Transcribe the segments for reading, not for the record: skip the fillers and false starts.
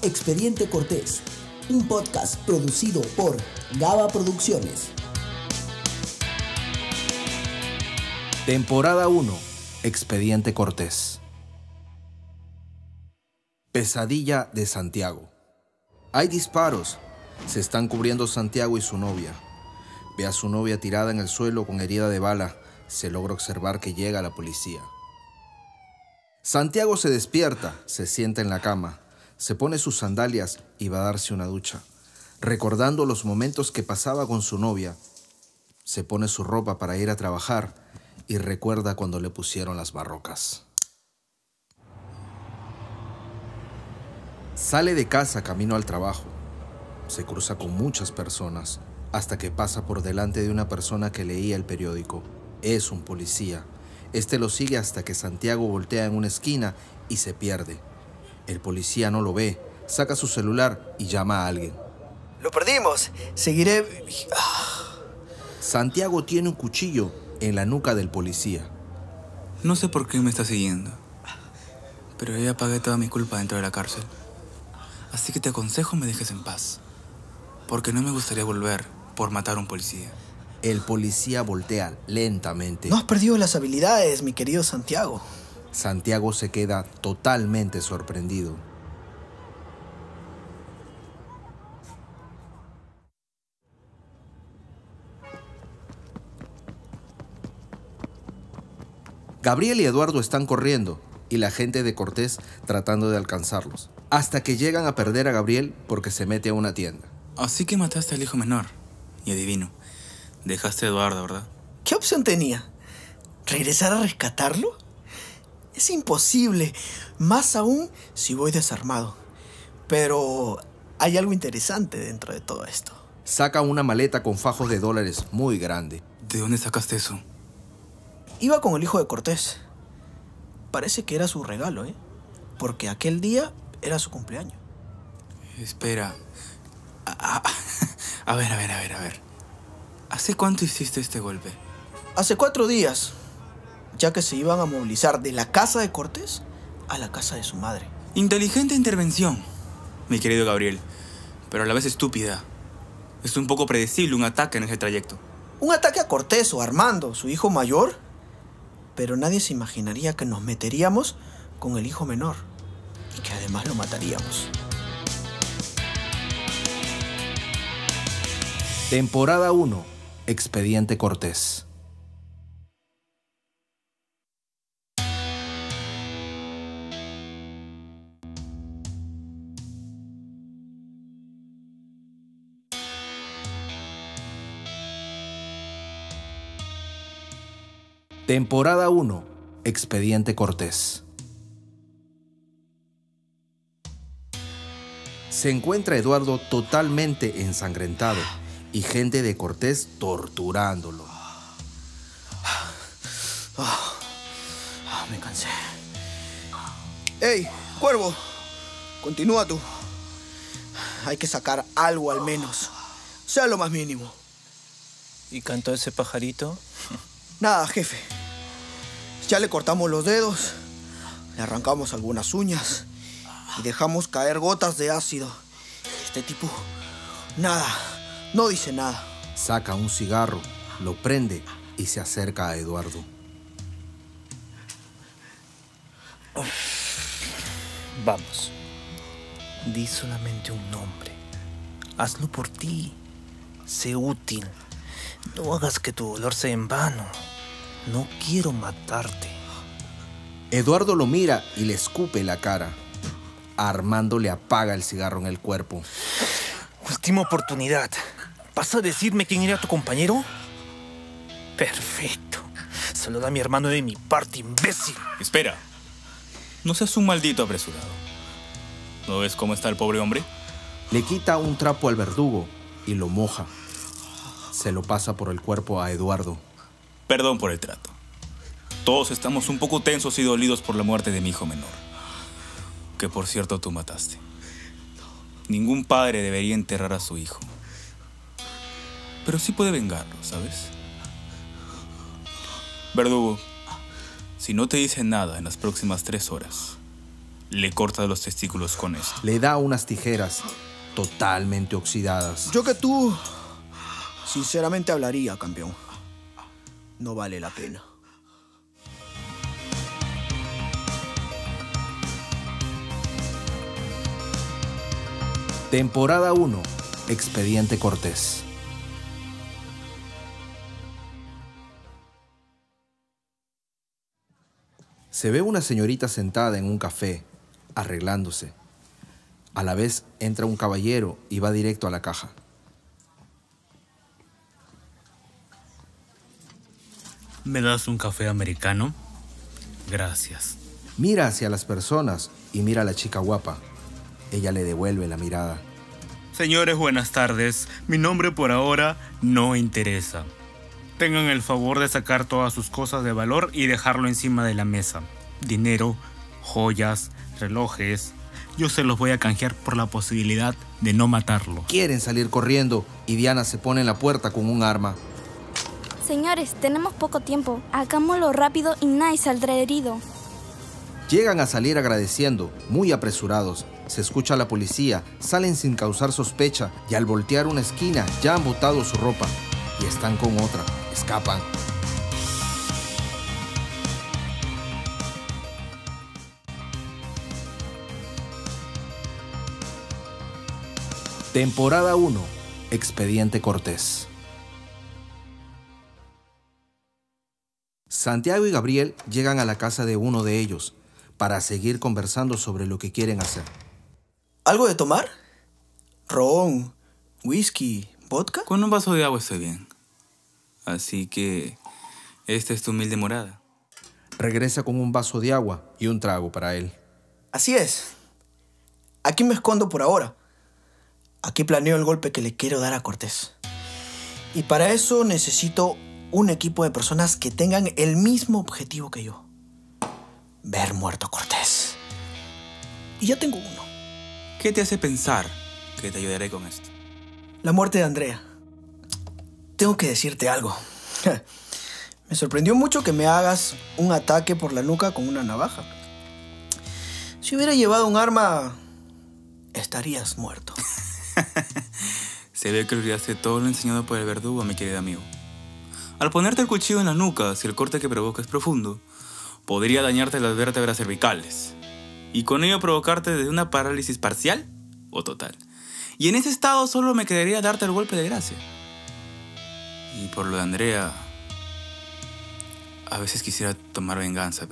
Expediente Cortés, un podcast producido por Gaba Producciones. Temporada 1, Expediente Cortés. Pesadilla de Santiago. Hay disparos. Se están cubriendo Santiago y su novia. Ve a su novia tirada en el suelo con herida de bala. Se logra observar que llega la policía. Santiago se despierta, se sienta en la cama, se pone sus sandalias y va a darse una ducha. Recordando los momentos que pasaba con su novia, se pone su ropa para ir a trabajar y recuerda cuando le pusieron las barrocas. Sale de casa camino al trabajo. Se cruza con muchas personas hasta que pasa por delante de una persona que leía el periódico. Es un policía. Este lo sigue hasta que Santiago voltea en una esquina y se pierde. El policía no lo ve, saca su celular y llama a alguien. Lo perdimos. Seguiré... Santiago tiene un cuchillo en la nuca del policía. No sé por qué me está siguiendo, pero ya pagué toda mi culpa dentro de la cárcel. Así que te aconsejo me dejes en paz, porque no me gustaría volver por matar a un policía. El policía voltea lentamente. No has perdido las habilidades, mi querido Santiago. Santiago se queda totalmente sorprendido. Gabriel y Eduardo están corriendo y la gente de Cortés tratando de alcanzarlos, hasta que llegan a perder a Gabriel porque se mete a una tienda. Así que mataste al hijo menor. Y adivino, dejaste a Eduardo, ¿verdad? ¿Qué opción tenía? ¿Regresar a rescatarlo? Es imposible, más aún si voy desarmado. Pero hay algo interesante dentro de todo esto. Saca una maleta con fajos de dólares muy grande. ¿De dónde sacaste eso? Iba con el hijo de Cortés. Parece que era su regalo, porque aquel día era su cumpleaños. Espera. A ver. ¿Hace cuánto hiciste este golpe? Hace 4 días, ya que se iban a movilizar de la casa de Cortés a la casa de su madre. Inteligente intervención, mi querido Gabriel, pero a la vez estúpida. Es un poco predecible un ataque en ese trayecto. Un ataque a Cortés o a Armando, su hijo mayor. Pero nadie se imaginaría que nos meteríamos con el hijo menor y que además lo mataríamos. Temporada 1, Expediente Cortés. Temporada 1, Expediente Cortés. Se encuentra Eduardo totalmente ensangrentado y gente de Cortés torturándolo. Me cansé. ¡Ey, Cuervo! Continúa tú. Hay que sacar algo al menos, sea lo más mínimo. ¿Y cantó ese pajarito? Nada, jefe. Ya le cortamos los dedos, le arrancamos algunas uñas y dejamos caer gotas de ácido. Este tipo, nada, no dice nada. Saca un cigarro, lo prende y se acerca a Eduardo. Vamos. Di solamente un nombre. Hazlo por ti. Sé útil. No hagas que tu dolor sea en vano. No quiero matarte. Eduardo lo mira y le escupe la cara. Armando le apaga el cigarro en el cuerpo. Última oportunidad. ¿Vas a decirme quién era tu compañero? Perfecto. Saluda a mi hermano de mi parte, imbécil. Espera. No seas un maldito apresurado. ¿No ves cómo está el pobre hombre? Le quita un trapo al verdugo y lo moja. Se lo pasa por el cuerpo a Eduardo. Perdón por el trato. Todos estamos un poco tensos y dolidos por la muerte de mi hijo menor, que por cierto tú mataste. Ningún padre debería enterrar a su hijo, pero sí puede vengarlo, ¿sabes? Verdugo, si no te dice nada en las próximas 3 horas, le corta los testículos con esto. Le da unas tijeras totalmente oxidadas. Yo que tú, sinceramente hablaría, campeón. No vale la pena. Temporada 1. Expediente Cortés. Se ve una señorita sentada en un café, arreglándose. A la vez entra un caballero y va directo a la caja. ¿Me das un café americano? Gracias. Mira hacia las personas y mira a la chica guapa. Ella le devuelve la mirada. Señores, buenas tardes. Mi nombre por ahora no interesa. Tengan el favor de sacar todas sus cosas de valor y dejarlo encima de la mesa. Dinero, joyas, relojes. Yo se los voy a canjear por la posibilidad de no matarlo. Quieren salir corriendo y Diana se pone en la puerta con un arma. Señores, tenemos poco tiempo. Hagámoslo rápido y nadie saldrá herido. Llegan a salir agradeciendo, muy apresurados. Se escucha a la policía, salen sin causar sospecha y al voltear una esquina ya han botado su ropa. Y están con otra, escapan. Temporada 1. Expediente Cortés. Santiago y Gabriel llegan a la casa de uno de ellos para seguir conversando sobre lo que quieren hacer. ¿Algo de tomar? Ron, whisky, vodka. Con un vaso de agua estoy bien. Así que esta es tu humilde morada. Regresa con un vaso de agua y un trago para él. Así es. Aquí me escondo por ahora. Aquí planeo el golpe que le quiero dar a Cortés. Y para eso necesito un equipo de personas que tengan el mismo objetivo que yo. Ver muerto a Cortés. Y ya tengo uno. ¿Qué te hace pensar que te ayudaré con esto? La muerte de Andrea. Tengo que decirte algo. Me sorprendió mucho que me hagas un ataque por la nuca con una navaja. Si hubiera llevado un arma, estarías muerto. Se ve que olvidaste todo lo enseñado por el verdugo, mi querido amigo. Al ponerte el cuchillo en la nuca, si el corte que provoca es profundo, podría dañarte las vértebras cervicales y con ello provocarte desde una parálisis parcial o total. Y en ese estado solo me quedaría darte el golpe de gracia. Y por lo de Andrea, a veces quisiera tomar venganza,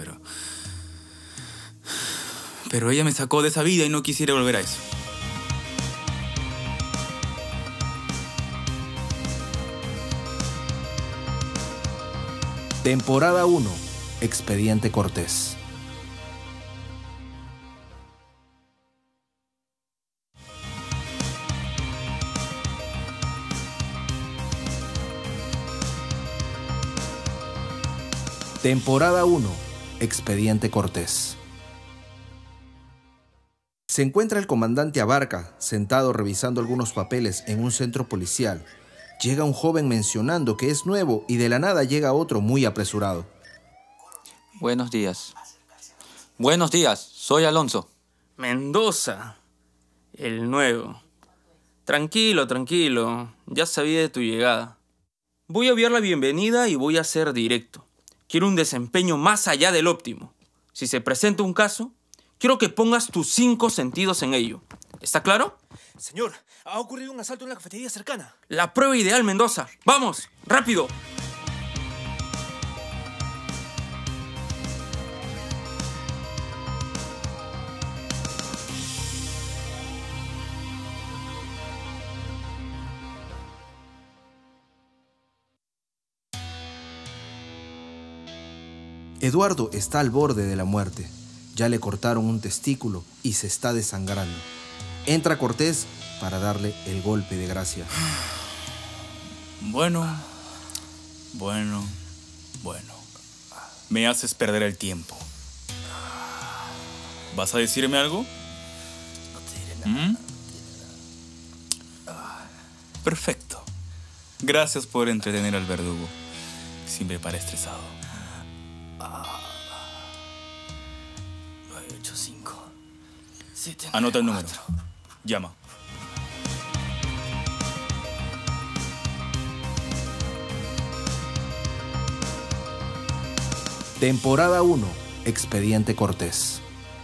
pero ella me sacó de esa vida y no quisiera volver a eso. Temporada 1. Expediente Cortés. Temporada 1. Expediente Cortés. Se encuentra el comandante Abarca sentado revisando algunos papeles en un centro policial. Llega un joven mencionando que es nuevo y de la nada llega otro muy apresurado. Buenos días. Buenos días, soy Alonso. Mendoza, el nuevo. Tranquilo, tranquilo. Ya sabía de tu llegada. Voy a enviar la bienvenida y voy a ser directo. Quiero un desempeño más allá del óptimo. Si se presenta un caso, quiero que pongas tus 5 sentidos en ello. ¿Está claro? Señor, ha ocurrido un asalto en la cafetería cercana. La prueba ideal, Mendoza. ¡Vamos! ¡Rápido! Eduardo está al borde de la muerte. Ya le cortaron un testículo y se está desangrando. Entra Cortés para darle el golpe de gracia. Bueno. Me haces perder el tiempo. ¿Vas a decirme algo? ¿Mm? Perfecto. Gracias por entretener al verdugo. Siempre para estresado. 985. Anota el número. Llama. Temporada 1. Expediente Cortés.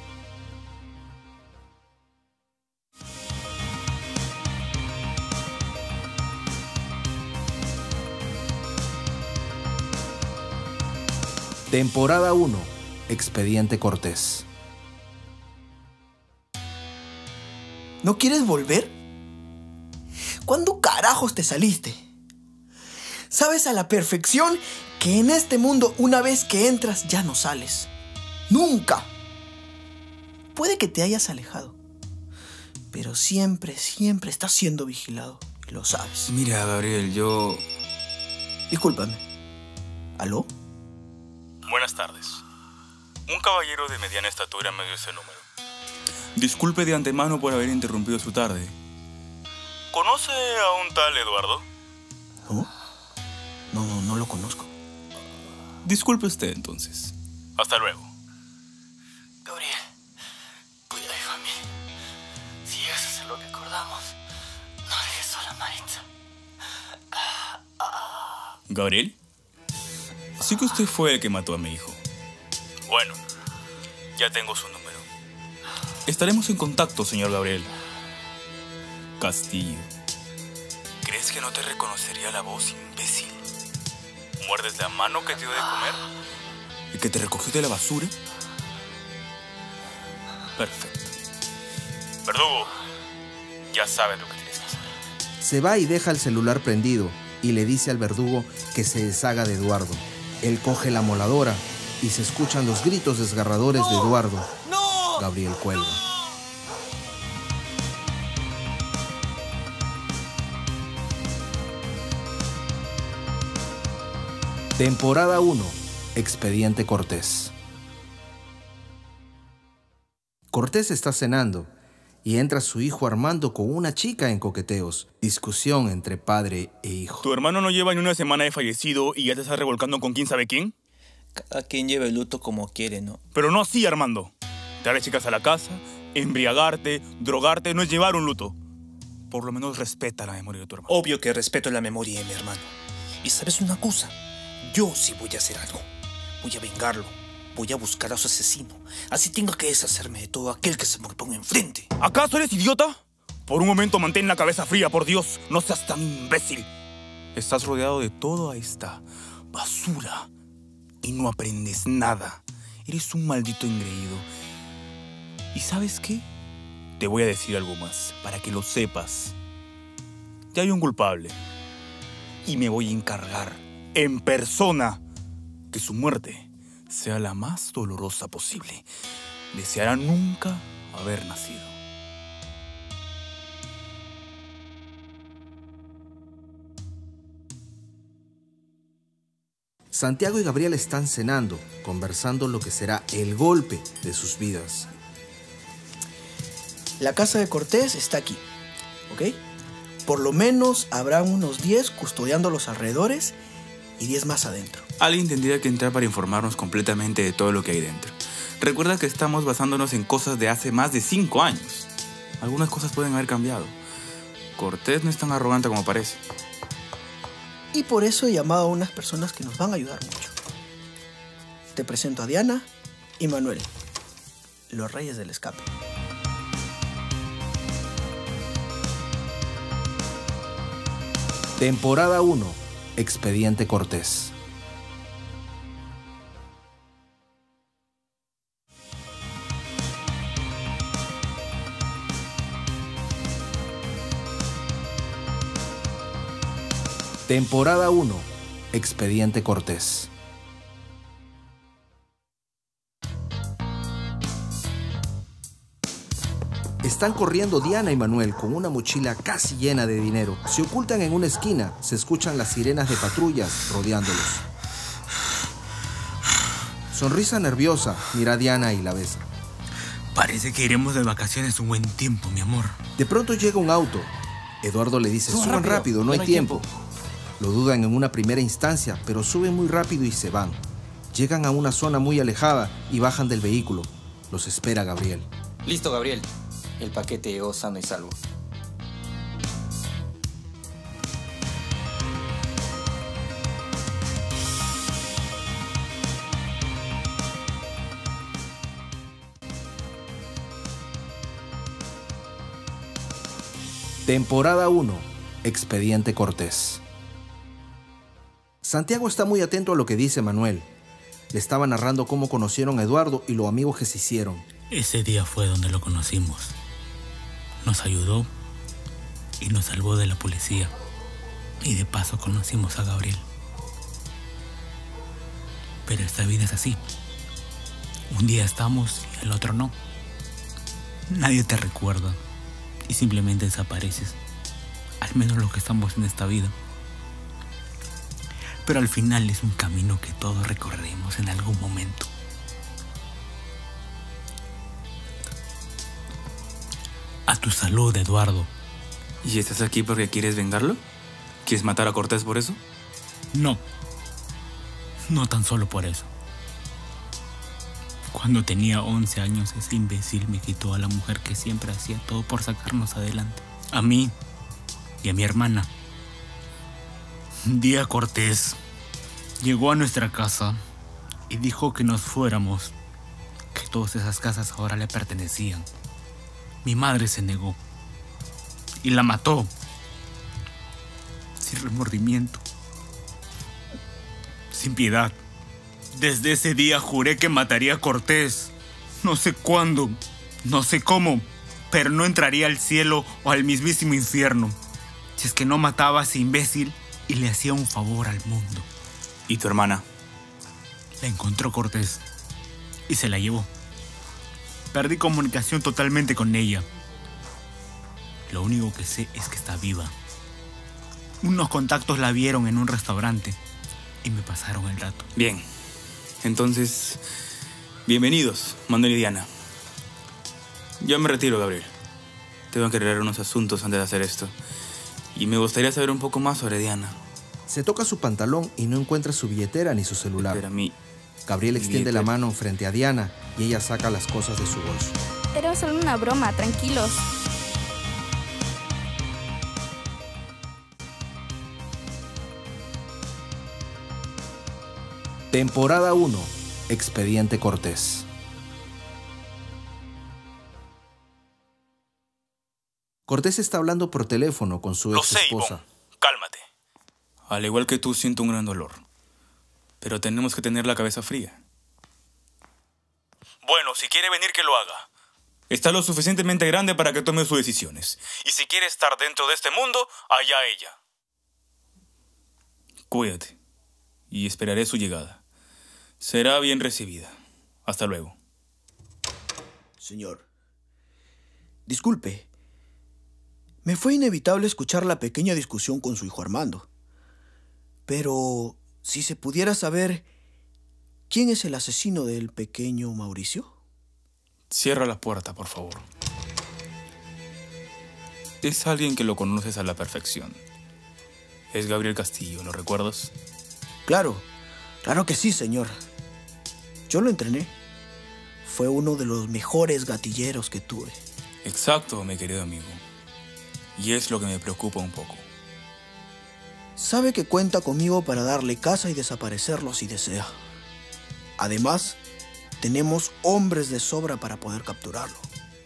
Temporada 1. Expediente Cortés. ¿No quieres volver? ¿Cuándo carajos te saliste? Sabes a la perfección que en este mundo una vez que entras ya no sales. ¡Nunca! Puede que te hayas alejado, pero siempre estás siendo vigilado y lo sabes. Mira, Gabriel, yo... Discúlpame. ¿Aló? Buenas tardes. Un caballero de mediana estatura me dio ese número. Disculpe de antemano por haber interrumpido su tarde. ¿Conoce a un tal Eduardo? No lo conozco. Disculpe usted, entonces. Hasta luego. Gabriel, cuida a mi familia. Si llegas a hacer lo que acordamos, no dejes sola a Maritza. ¿Gabriel? Sí que usted fue el que mató a mi hijo. Bueno, ya tengo su número. Estaremos en contacto, señor Gabriel. Castillo. ¿Crees que no te reconocería la voz, imbécil? ¿Muerdes la mano que te dio de comer? ¿Y que te recogió de la basura? Perfecto. Verdugo, ya sabes lo que tienes que hacer. Se va y deja el celular prendido y le dice al verdugo que se deshaga de Eduardo. Él coge la moladora y se escuchan los gritos desgarradores de Eduardo. Gabriel cuelga. Temporada 1. Expediente Cortés. Cortés está cenando y entra su hijo Armando con una chica en coqueteos. Discusión entre padre e hijo. ¿Tu hermano no lleva ni una semana de fallecido y ya te estás revolcando con quién sabe quién? Cada quien lleva el luto como quiere, ¿no? Pero no así, Armando. Traer chicas a la casa, embriagarte, drogarte, no es llevar un luto. Por lo menos respeta la memoria de tu hermano. Obvio que respeto la memoria de mi hermano. Y ¿sabes una cosa? Yo sí voy a hacer algo. Voy a vengarlo. Voy a buscar a su asesino. Así tenga que deshacerme de todo aquel que se me ponga enfrente. ¿Acaso eres idiota? Por un momento mantén la cabeza fría, por Dios. No seas tan imbécil. Estás rodeado de toda esta basura y no aprendes nada. Eres un maldito engreído. ¿Y sabes qué? Te voy a decir algo más, para que lo sepas. Ya hay un culpable. Y me voy a encargar, en persona, que su muerte sea la más dolorosa posible. Deseará nunca haber nacido. Santiago y Gabriel están cenando, conversando lo que será el golpe de sus vidas. La casa de Cortés está aquí, ¿ok? Por lo menos habrá unos 10 custodiando los alrededores y 10 más adentro. Alguien tendría que entrar para informarnos completamente de todo lo que hay dentro. Recuerda que estamos basándonos en cosas de hace más de 5 años. Algunas cosas pueden haber cambiado. Cortés no es tan arrogante como parece. Y por eso he llamado a unas personas que nos van a ayudar mucho. Te presento a Diana y Manuel, los reyes del escape. Temporada 1. Expediente Cortés. Temporada 1. Expediente Cortés. Están corriendo Diana y Manuel con una mochila casi llena de dinero. Se ocultan en una esquina. Se escuchan las sirenas de patrullas rodeándolos. Sonrisa nerviosa, mira a Diana y la besa. Parece que iremos de vacaciones un buen tiempo, mi amor. De pronto llega un auto. Eduardo le dice, suban rápido, no hay tiempo. Lo dudan en una primera instancia, pero suben muy rápido y se van. Llegan a una zona muy alejada y bajan del vehículo. Los espera Gabriel. Listo, Gabriel. El paquete llegó sano y salvo. Temporada 1. Expediente Cortés. Santiago está muy atento a lo que dice Manuel. Le estaba narrando cómo conocieron a Eduardo y lo amigos que se hicieron. Ese día fue donde lo conocimos. Nos ayudó y nos salvó de la policía. Y de paso conocimos a Gabriel. Pero esta vida es así. Un día estamos y el otro no. Nadie te recuerda y simplemente desapareces. Al menos los que estamos en esta vida. Pero al final es un camino que todos recorreremos en algún momento. A tu salud, Eduardo. ¿Y estás aquí porque quieres vengarlo? ¿Quieres matar a Cortés por eso? No. No tan solo por eso. Cuando tenía 11 años, ese imbécil me quitó a la mujer que siempre hacía todo por sacarnos adelante. A mí y a mi hermana. Un día Cortés llegó a nuestra casa y dijo que nos fuéramos, que todas esas casas ahora le pertenecían. Mi madre se negó y la mató, sin remordimiento, sin piedad. Desde ese día juré que mataría a Cortés. No sé cuándo, no sé cómo, pero no entraría al cielo o al mismísimo infierno si es que no mataba a ese imbécil y le hacía un favor al mundo. ¿Y tu hermana? La encontró Cortés y se la llevó. Perdí comunicación totalmente con ella. Lo único que sé es que está viva. Unos contactos la vieron en un restaurante y me pasaron el dato. Bien. Entonces, bienvenidos, Manuel y Diana. Yo me retiro, Gabriel. Tengo que arreglar unos asuntos antes de hacer esto. Y me gustaría saber un poco más sobre Diana. Se toca su pantalón y no encuentra su billetera ni su celular. Pero a mí... Gabriel extiende la mano frente a Diana y ella saca las cosas de su bolso. Era solo una broma, tranquilos. Temporada 1. Expediente Cortés. Cortés está hablando por teléfono con su ex esposa. Ivonne. Cálmate. Al igual que tú, siento un gran dolor. Pero tenemos que tener la cabeza fría. Bueno, si quiere venir, que lo haga. Está lo suficientemente grande para que tome sus decisiones. Y si quiere estar dentro de este mundo, allá ella. Cuídate. Y esperaré su llegada. Será bien recibida. Hasta luego. Señor, disculpe. Me fue inevitable escuchar la pequeña discusión con su hijo Armando. Pero, si se pudiera saber, ¿quién es el asesino del pequeño Mauricio? Cierra la puerta, por favor. Es alguien que lo conoces a la perfección. Es Gabriel Castillo, ¿lo recuerdas? Claro, claro que sí, señor. Yo lo entrené. Fue uno de los mejores gatilleros que tuve. Exacto, mi querido amigo. Y es lo que me preocupa un poco. Sabe que cuenta conmigo para darle caza y desaparecerlo si desea. Además, tenemos hombres de sobra para poder capturarlo.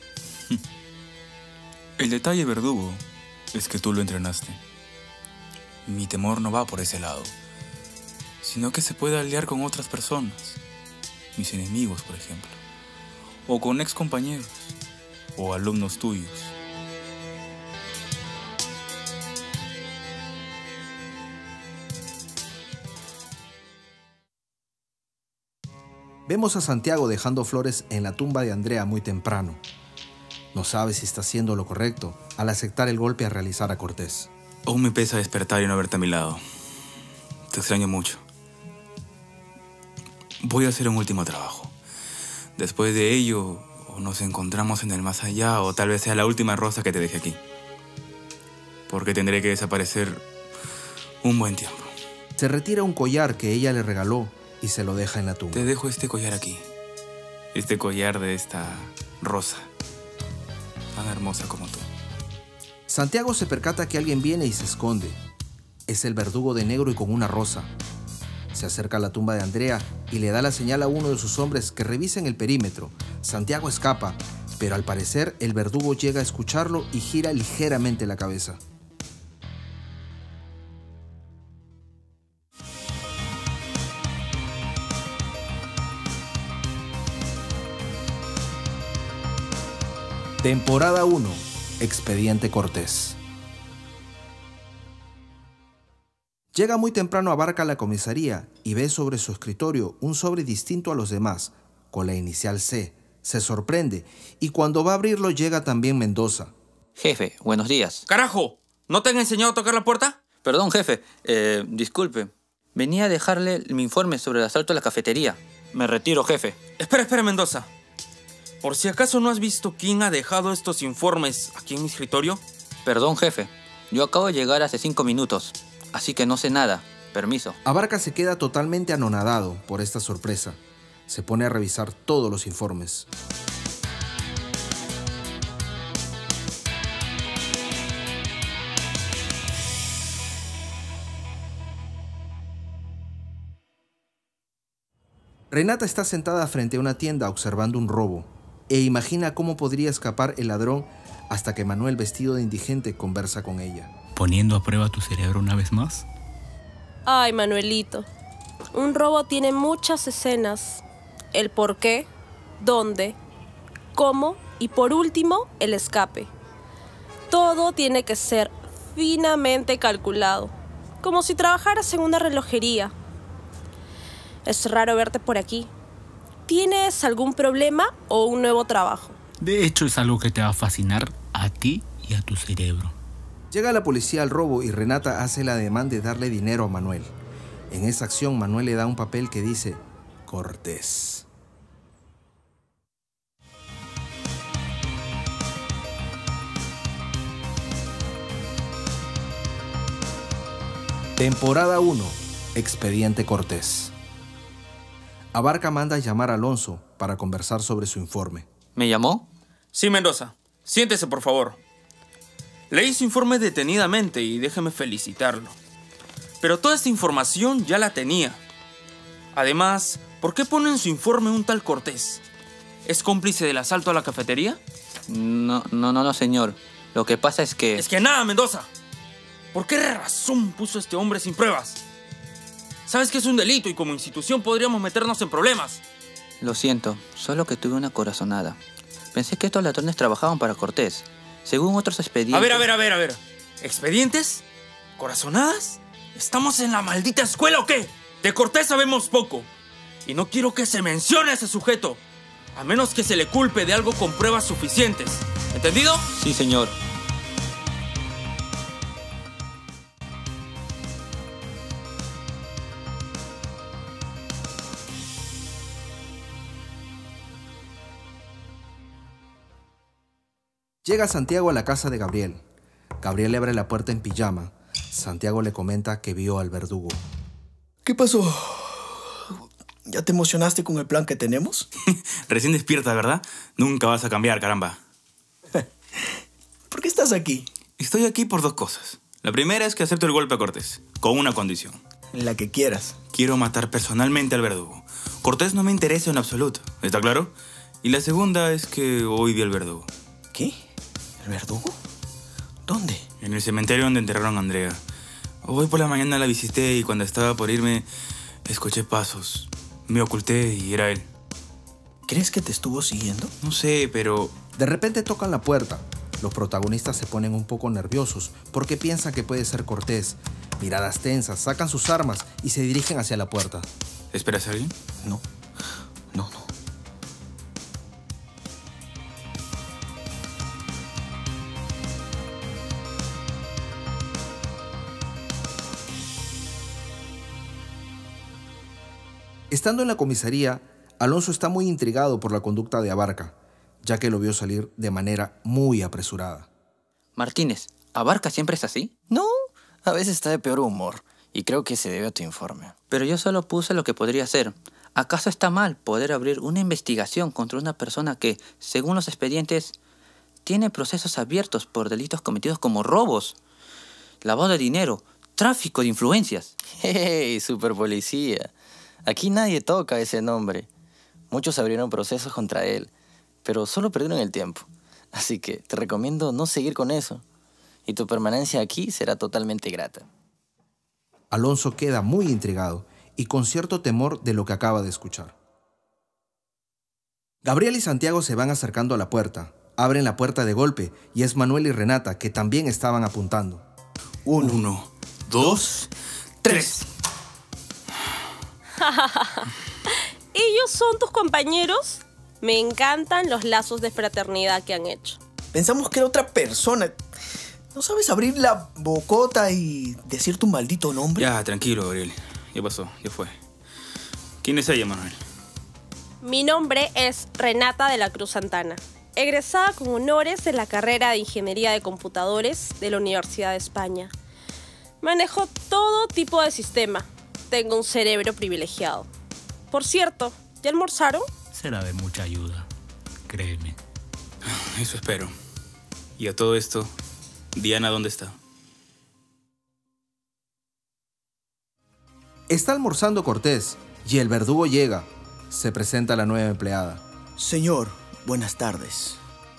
El detalle, verdugo, es que tú lo entrenaste. Mi temor no va por ese lado, sino que se puede aliar con otras personas. Mis enemigos, por ejemplo. O con ex compañeros. O alumnos tuyos. Vemos a Santiago dejando flores en la tumba de Andrea muy temprano. No sabe si está haciendo lo correcto al aceptar el golpe a realizar a Cortés. Aún me pesa despertar y no verte a mi lado. Te extraño mucho. Voy a hacer un último trabajo. Después de ello, o nos encontramos en el más allá, o tal vez sea la última rosa que te dejé aquí. Porque tendré que desaparecer un buen tiempo. Se retira un collar que ella le regaló y se lo deja en la tumba. Te dejo este collar aquí. Este collar de esta rosa. tan hermosa como tú. Santiago se percata que alguien viene y se esconde. Es el verdugo de negro y con una rosa. Se acerca a la tumba de Andrea y le da la señal a uno de sus hombres que revisen el perímetro. Santiago escapa, pero al parecer el verdugo llega a escucharlo y gira ligeramente la cabeza. Temporada 1. Expediente Cortés. Llega muy temprano a Abarca a la comisaría y ve sobre su escritorio un sobre distinto a los demás, con la inicial C. Se sorprende y cuando va a abrirlo llega también Mendoza. Jefe, buenos días. ¡Carajo! ¿No te han enseñado a tocar la puerta? Perdón, jefe. Disculpe. Venía a dejarle mi informe sobre el asalto a la cafetería. Me retiro, jefe. Espera, Mendoza. Por si acaso no has visto quién ha dejado estos informes aquí en mi escritorio. Perdón, jefe. Yo acabo de llegar hace 5 minutos, así que no sé nada. Permiso. Abarca se queda totalmente anonadado por esta sorpresa. Se pone a revisar todos los informes. Renata está sentada frente a una tienda observando un robo e imagina cómo podría escapar el ladrón hasta que Manuel, vestido de indigente, conversa con ella. ¿Poniendo a prueba tu cerebro una vez más? Ay, Manuelito. Un robo tiene muchas escenas. El por qué, dónde, cómo y por último, el escape. Todo tiene que ser finamente calculado, como si trabajaras en una relojería. Es raro verte por aquí. ¿Tienes algún problema o un nuevo trabajo? De hecho, es algo que te va a fascinar a ti y a tu cerebro. Llega la policía al robo y Renata hace la demanda de darle dinero a Manuel. En esa acción, Manuel le da un papel que dice Cortés. Temporada 1. Expediente Cortés. Abarca manda a llamar a Alonso para conversar sobre su informe. ¿Me llamó? Sí, Mendoza. Siéntese, por favor. Leí su informe detenidamente y déjeme felicitarlo. Pero toda esta información ya la tenía. Además, ¿por qué pone en su informe un tal Cortés? ¿Es cómplice del asalto a la cafetería? No, señor. Lo que pasa es que... Es que nada, Mendoza. ¿Por qué razón puso a este hombre sin pruebas? Sabes que es un delito y como institución podríamos meternos en problemas. Lo siento, solo que tuve una corazonada. Pensé que estos ladrones trabajaban para Cortés. Según otros expedientes... A ver. ¿Expedientes? ¿Corazonadas? ¿Estamos en la maldita escuela o qué? De Cortés sabemos poco. Y no quiero que se mencione a ese sujeto. A menos que se le culpe de algo con pruebas suficientes. ¿Entendido? Sí, señor. Llega Santiago a la casa de Gabriel. Gabriel le abre la puerta en pijama. Santiago le comenta que vio al verdugo. ¿Qué pasó? ¿Ya te emocionaste con el plan que tenemos? Recién despierta, ¿verdad? Nunca vas a cambiar, caramba. ¿Por qué estás aquí? Estoy aquí por 2 cosas. La primera es que acepto el golpe a Cortés, con una condición. La que quieras. Quiero matar personalmente al verdugo. Cortés no me interesa en absoluto, ¿está claro? Y la segunda es que hoy vi al verdugo. ¿Qué? ¿El verdugo? ¿Dónde? En el cementerio donde enterraron a Andrea. Hoy por la mañana la visité y cuando estaba por irme, escuché pasos. Me oculté y era él. ¿Crees que te estuvo siguiendo? No sé, pero... De repente tocan la puerta. Los protagonistas se ponen un poco nerviosos porque piensan que puede ser Cortés. Miradas tensas, sacan sus armas y se dirigen hacia la puerta. ¿Esperas a alguien? No. Estando en la comisaría, Alonso está muy intrigado por la conducta de Abarca, ya que lo vio salir de manera muy apresurada. Martínez, ¿Abarca siempre es así? No, a veces está de peor humor, y creo que se debe a tu informe. Pero yo solo puse lo que podría hacer. ¿Acaso está mal poder abrir una investigación contra una persona que, según los expedientes, tiene procesos abiertos por delitos cometidos como robos, lavado de dinero, tráfico de influencias. ¡Hey, superpolicía! Aquí nadie toca ese nombre. Muchos abrieron procesos contra él, pero solo perdieron el tiempo. Así que te recomiendo no seguir con eso. Y tu permanencia aquí será totalmente grata. Alonso queda muy intrigado y con cierto temor de lo que acaba de escuchar. Gabriel y Santiago se van acercando a la puerta. Abren la puerta de golpe y es Manuel y Renata que también estaban apuntando. 1, 2, 3. ¿Ellos son tus compañeros? Me encantan los lazos de fraternidad que han hecho. Pensamos que era otra persona. ¿No sabes abrir la bocota y decir tu maldito nombre? Ya, tranquilo, Gabriel. Ya pasó, ya fue. ¿Quién es ella, Manuel? Mi nombre es Renata de la Cruz Santana, egresada con honores de la carrera de Ingeniería de Computadores de la Universidad de España. Manejo todo tipo de sistema. Tengo un cerebro privilegiado. Por cierto, ¿ya almorzaron? Será de mucha ayuda, créeme. Eso espero. Y a todo esto, Diana, ¿dónde está? Está almorzando Cortés y el verdugo llega. Se presenta la nueva empleada. Señor, buenas tardes.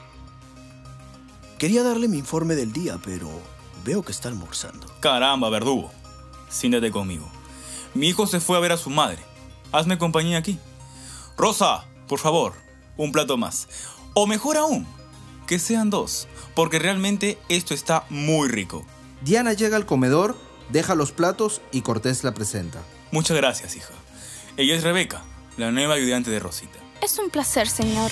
Quería darle mi informe del día, pero veo que está almorzando. Caramba, verdugo. Siéntate conmigo. Mi hijo se fue a ver a su madre. Hazme compañía aquí. Rosa, por favor, un plato más. O mejor aún, que sean 2, porque realmente esto está muy rico. Diana llega al comedor, deja los platos y Cortés la presenta. Muchas gracias, hija. Ella es Rebeca, la nueva ayudante de Rosita. Es un placer, señor.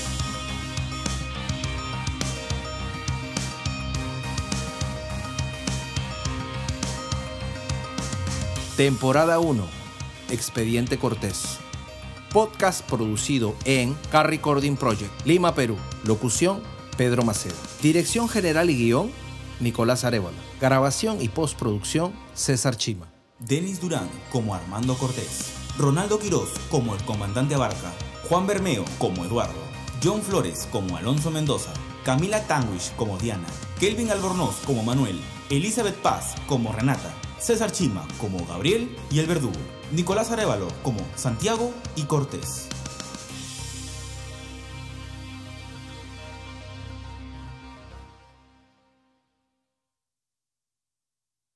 Temporada 1. Expediente Cortés. Podcast producido en Car Recording Project, Lima, Perú. Locución, Pedro Macedo. Dirección general y guión, Nicolás Arévalo. Grabación y postproducción, César Chima. Denis Durán como Armando Cortés. Ronaldo Quirós como el comandante Abarca. Juan Bermeo como Eduardo. John Flores como Alonso Mendoza. Camila Tanwish como Diana. Kelvin Albornoz como Manuel. Elizabeth Paz como Renata. César Chima como Gabriel y el verdugo. Nicolás Arévalo como Santiago y Cortés.